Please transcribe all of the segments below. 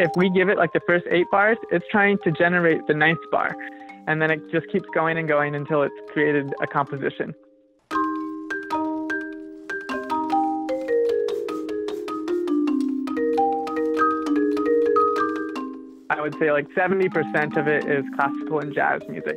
If we give it like the first 8 bars, it's trying to generate the 9th bar. And then it just keeps going and going until it's created a composition. I would say like 70% of it is classical and jazz music.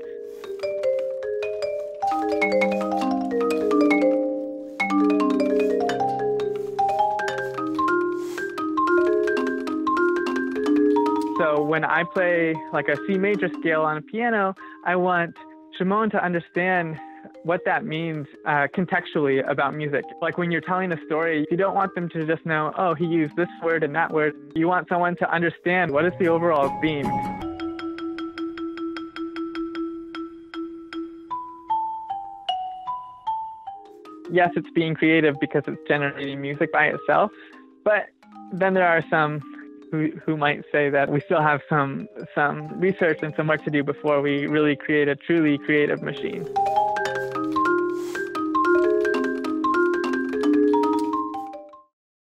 So when I play like a C major scale on a piano, I want Shimon to understand what that means contextually about music. Like when you're telling a story, you don't want them to just know, oh, he used this word and that word. You want someone to understand what is the overall theme. Yes, it's being creative because it's generating music by itself, but then there are some who might say that we still have some research and some work to do before we really create a truly creative machine.